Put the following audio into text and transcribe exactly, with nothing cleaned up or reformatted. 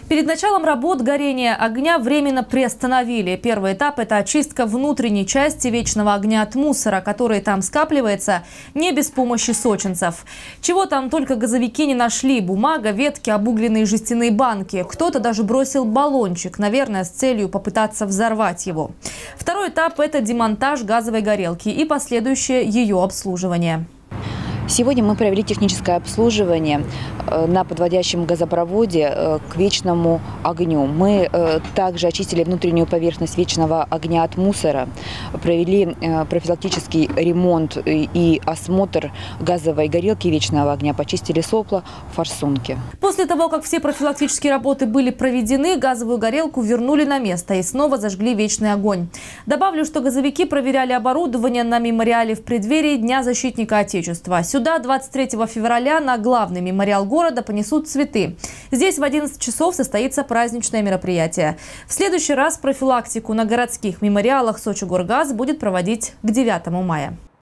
Перед началом работ горение огня временно приостановили. Первый этап – это очистка внутренней части вечного огня от мусора, который там скапливается не без помощи сочинцев. Чего там только газовики не нашли – бумага, ветки, обугленные жестяные банки. Кто-то даже бросил баллончик, наверное, с целью попытаться взорвать его. Второй этап – это демонтаж газовой горелки и последующее ее обслуживание. Сегодня мы провели техническое обслуживание на подводящем газопроводе к вечному огню. Мы также очистили внутреннюю поверхность вечного огня от мусора, провели профилактический ремонт и осмотр газовой горелки вечного огня, почистили сопла, форсунки. После того, как все профилактические работы были проведены, газовую горелку вернули на место и снова зажгли вечный огонь. Добавлю, что газовики проверяли оборудование на мемориале в преддверии Дня защитника Отечества. Сюда двадцать третьего февраля на главный мемориал города понесут цветы. Здесь в одиннадцать часов состоится праздничное мероприятие. В следующий раз профилактику на городских мемориалах Сочигоргаз будет проводить к девятому мая.